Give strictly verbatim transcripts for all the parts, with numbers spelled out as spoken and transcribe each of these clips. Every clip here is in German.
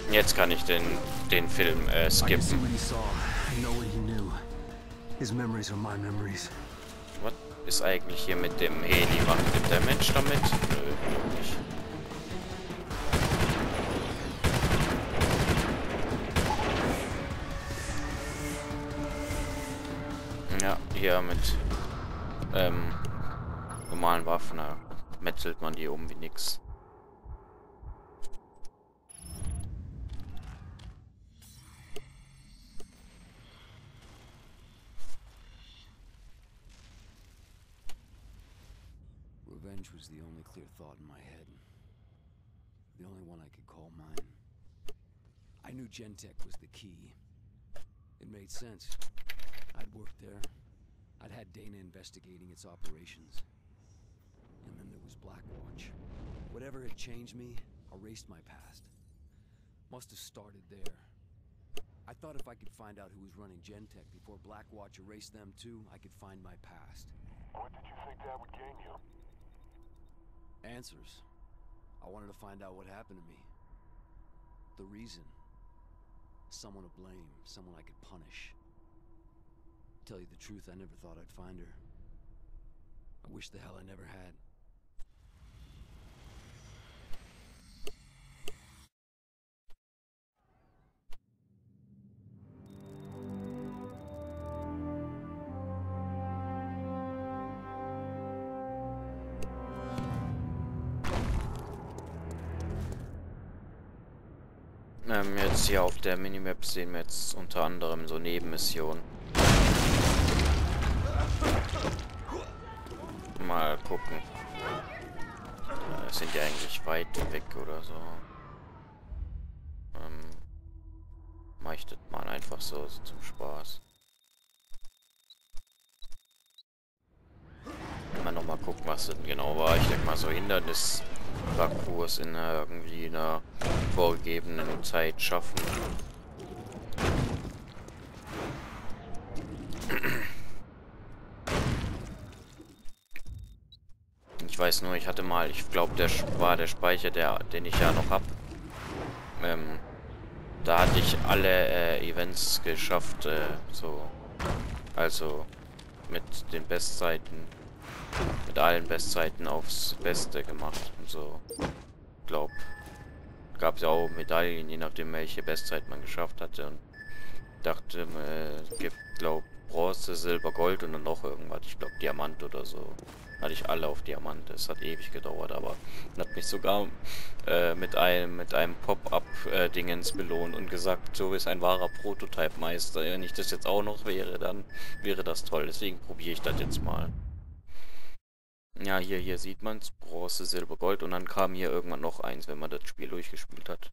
Jetzt kann ich den, den Film äh, I can see skippen. what he saw. I know what he knew. His memories are my memories. Was ist eigentlich hier mit dem Heli? Macht der Mensch damit? Nö, glaub nicht. Ja, hier mit ähm, normalen Waffen, da metzelt man die um wie nix. Revenge was the only clear thought in my head. The only one I could call mine. I knew Gentek was the key. It made sense. I'd worked there. I'd had Dana investigating its operations. And then there was Blackwatch. Whatever had changed me, erased my past. Must have started there. I thought if I could find out who was running Gentek before Blackwatch erased them too, I could find my past. What did you think that would gain you? Answers. I wanted to find out what happened to me. The reason. Someone to blame, someone I could punish. Tell you the truth, I never thought I'd find her. I wish the hell I never had. Ähm, jetzt hier auf der Minimap sehen wir jetzt unter anderem so Nebenmissionen. Mal gucken. Äh, sind die eigentlich weit weg oder so? Ähm, mach ich das mal einfach so, so zum Spaß. Mal nochmal gucken, was denn genau war. Ich denke mal so Hindernis-Parcours in äh, irgendwie einer vorgegebenen Zeit schaffen. Ich weiß nur, ich hatte mal, ich glaube, der war der Speicher, der, den ich ja noch hab. Ähm, da hatte ich alle äh, Events geschafft, äh, so, also mit den Bestzeiten, mit allen Bestzeiten aufs Beste gemacht und so. Glaub, gab es ja auch Medaillen, je nachdem welche Bestzeit man geschafft hatte, und dachte, äh, gibt, glaub, Bronze, Silber, Gold und dann noch irgendwas, ich glaube Diamant oder so. Hatte ich alle auf Diamant. Es hat ewig gedauert, aber hat mich sogar äh, mit einem mit einem Pop-up-Dingens äh, belohnt und gesagt, so ist ein wahrer Prototype-Meister. Wenn ich das jetzt auch noch wäre, dann wäre das toll. Deswegen probiere ich das jetzt mal. Ja, hier, hier sieht man es. Bronze, Silber, Gold. Und dann kam hier irgendwann noch eins, wenn man das Spiel durchgespielt hat.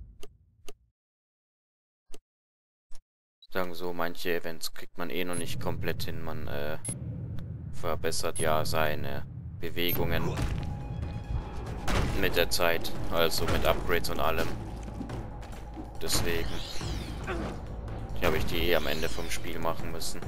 Sagen so, manche Events kriegt man eh noch nicht komplett hin. Man äh, verbessert ja seine Bewegungen mit der Zeit. Also mit Upgrades und allem. Deswegen habe ich die eh am Ende vom Spiel machen müssen.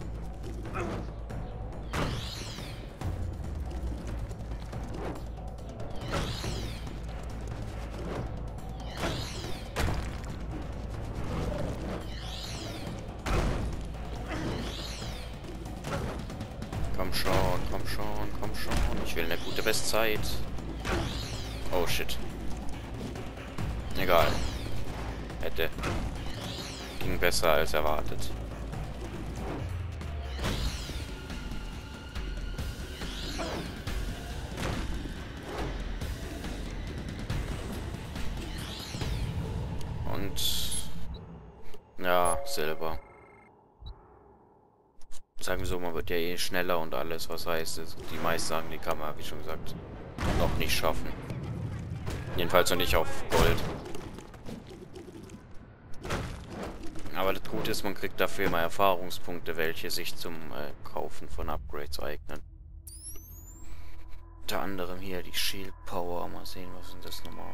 Komm schon, komm schon, komm schon. Ich will eine gute Bestzeit. Oh shit. Egal. Hätte. Ging besser als erwartet. Und ja, Silber. Sagen wir so, man wird ja eh schneller und alles, was heißt, die meisten sagen, die kann man, wie schon gesagt, noch nicht schaffen. Jedenfalls noch nicht auf Gold. Aber das Gute ist, man kriegt dafür immer Erfahrungspunkte, welche sich zum äh, Kaufen von Upgrades eignen. Unter anderem hier die Shield Power. Mal sehen, was sind das nochmal?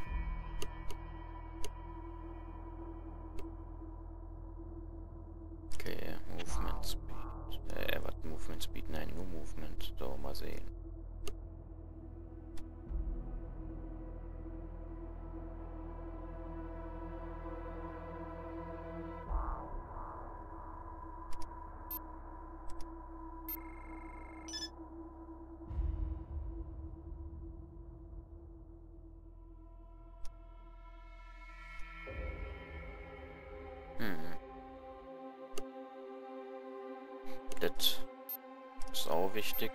Okay, Movement Speed. Äh, was? Movement Speed? Nein, nur Movement. So, mal sehen. auch wichtig.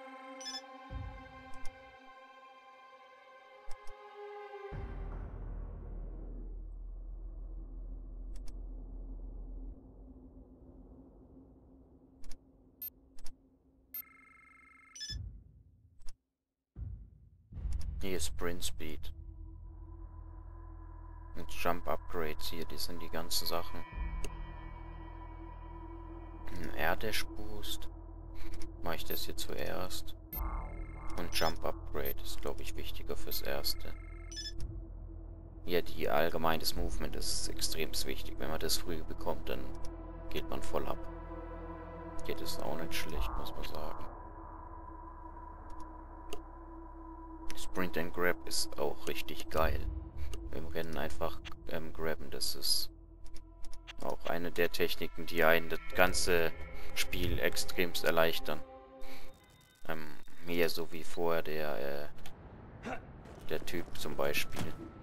Hier ist Sprint Speed. Und Jump Upgrades hier, die sind die ganzen Sachen. Ein Air Dash Boost. Mache ich das hier zuerst. Und Jump Upgrade ist, glaube ich, wichtiger fürs Erste. Ja, die allgemeines Movement ist extrem wichtig. Wenn man das früh bekommt, dann geht man voll ab. Geht es auch nicht schlecht, muss man sagen. Sprint and Grab ist auch richtig geil. Im Rennen einfach ähm, grabben, das ist auch eine der Techniken, die einen das ganze Spiel extremst erleichtern. Ähm, mehr so wie vorher der, äh, der Typ zum Beispiel.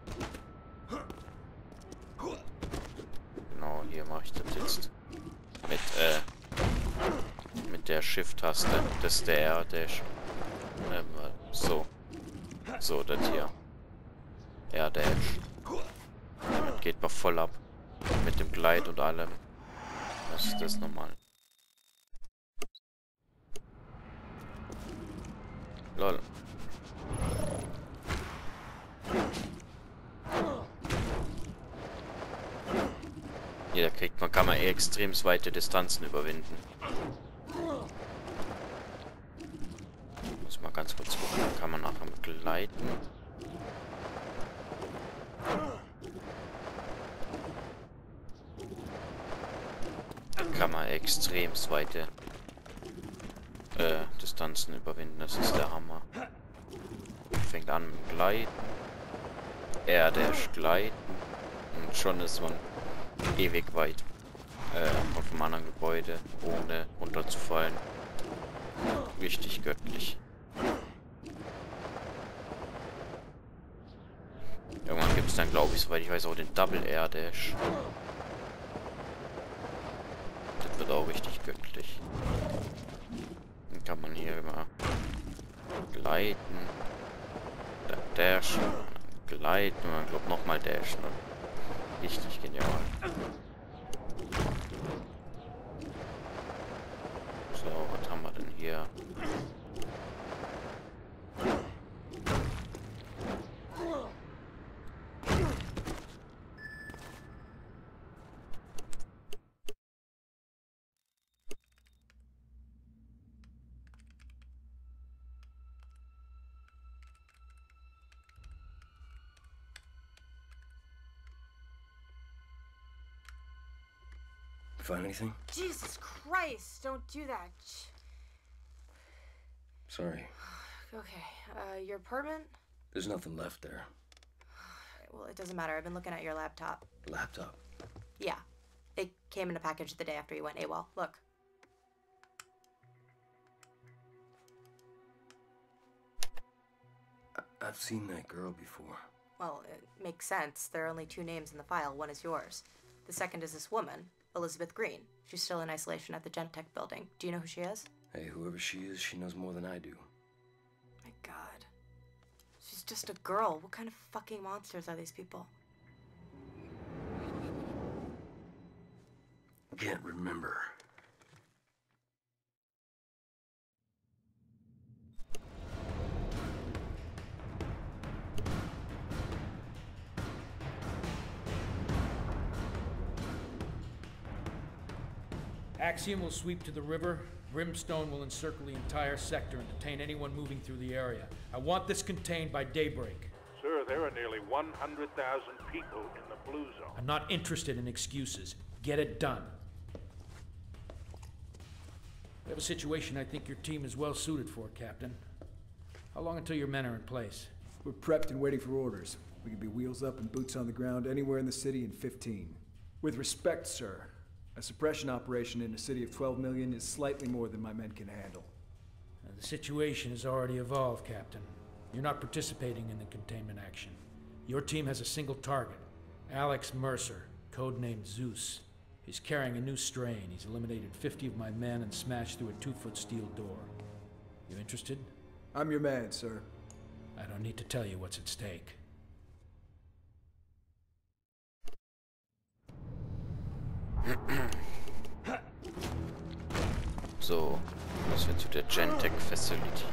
Genau, hier mache ich das jetzt mit, äh, mit der Shift-Taste. Das ist der R, der, ähm, so. So, das hier. R Dash. Damit geht man voll ab. Mit dem Glide und allem. Das ist das normal. Lol. Hier kriegt man, kann man eh extrem weite Distanzen überwinden. Muss mal ganz kurz gucken, dann kann man nachher mit gleiten. Kann man extrem weite äh, Distanzen überwinden, das ist der Hammer. Fängt an mit Gleiten. R Dash Gleiten. Und schon ist man ewig weit äh, von einem anderen Gebäude, ohne runterzufallen. Richtig göttlich. Irgendwann gibt es dann, glaube ich, soweit ich weiß, auch den Double Air Dash. Das wird auch richtig göttlich. Dann kann man hier immer gleiten, dann dashen, dann gleiten und dann, glaube ich, nochmal dashen. Richtig genial. So, was haben wir denn hier? Find anything? Jesus Christ, don't do that. Sorry. Okay, uh, your apartment? There's nothing left there. Well, it doesn't matter. I've been looking at your laptop. Laptop? Yeah. It came in a package the day after you went AWOL. Look. I- I've seen that girl before. Well, it makes sense. There are only two names in the file. One is yours. The second is this woman, Elizabeth Green. She's still in isolation at the Genentech building. Do you know who she is? Hey, whoever she is, she knows more than I do. My God. She's just a girl. What kind of fucking monsters are these people? Can't remember. Axiom will sweep to the river. Brimstone will encircle the entire sector and detain anyone moving through the area. I want this contained by daybreak. Sir, there are nearly one hundred thousand people in the Blue Zone. I'm not interested in excuses. Get it done. We have a situation I think your team is well suited for, Captain. How long until your men are in place? We're prepped and waiting for orders. We can be wheels up and boots on the ground anywhere in the city in fifteen. With respect, sir, a suppression operation in a city of twelve million is slightly more than my men can handle. Uh, the situation has already evolved, Captain. You're not participating in the containment action. Your team has a single target, Alex Mercer, codenamed Zeus. He's carrying a new strain. He's eliminated fifty of my men and smashed through a two-foot steel door. You interested? I'm your man, sir. I don't need to tell you what's at stake. So, müssen wir zu der Gentek Facility.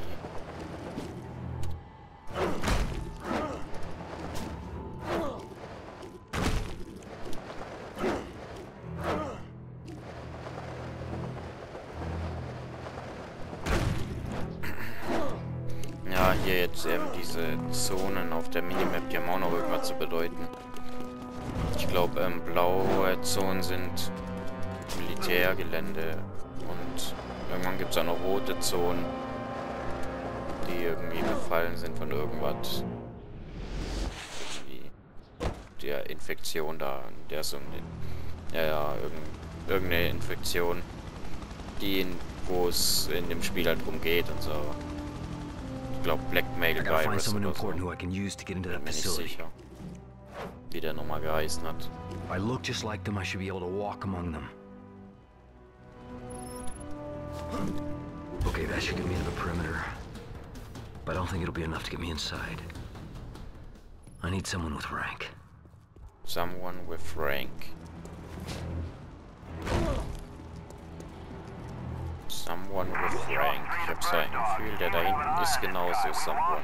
Ja, hier jetzt eben diese Zonen auf der Minimap, die haben auch noch irgendwas zu bedeuten. Ich glaube, ähm, blaue Zonen sind Militärgelände und irgendwann gibt es auch noch rote Zonen, die irgendwie befallen sind von irgendwas. Wie der Infektion da, der so eine, ja, ja, irgend, irgendeine Infektion, die in, wo es in dem Spiel halt drum geht und so. Ich glaube Blackmail Virus oder so. Bin mir nicht sicher, wie der nochmal geheißen hat. If I look just like them, I should be able to walk among them. Okay, that should get me to the perimeter. But I don't think it'll be enough to get me inside. I need someone with rank. Someone with rank. Someone with rank. Ich hab so ein Gefühl, der da hinten ist genauso someone.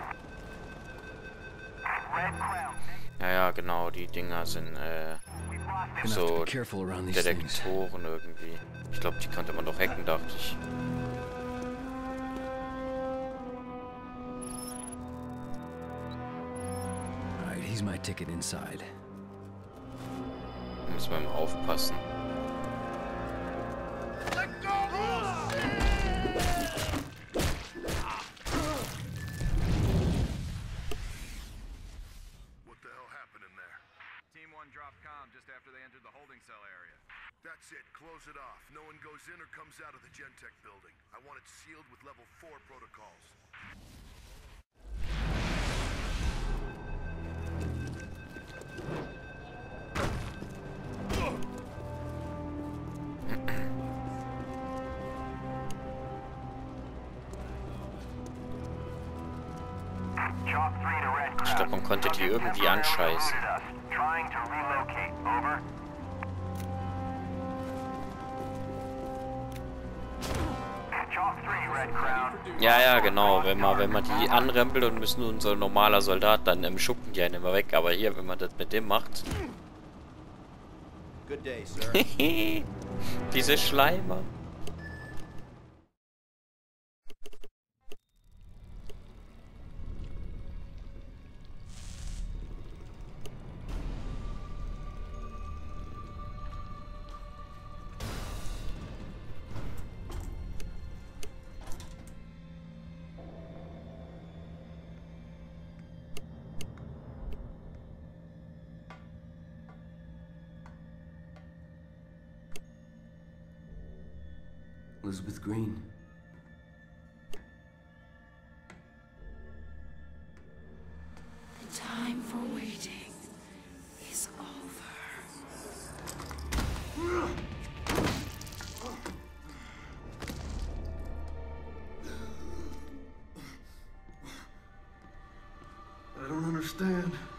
Ja, ja, genau, die Dinger sind äh, so Detektoren irgendwie. Ich glaube, die konnte man doch hacken, dachte ich. Alright, he's my ticket inside. Muss man mal aufpassen. That's it. Close it off. No one goes in or comes out of the Gentek building. I want it sealed with level four protocols. Ich glaube, man konnte die irgendwie anscheißen. Ja, ja, genau. Wenn man, wenn man die anrempelt und ist nur ein so normaler Soldat, dann ähm, schuppen die einen immer weg. Aber hier, wenn man das mit dem macht. Good day, sir. Diese Schleimer. Elizabeth Green. The time for waiting is over. I don't understand.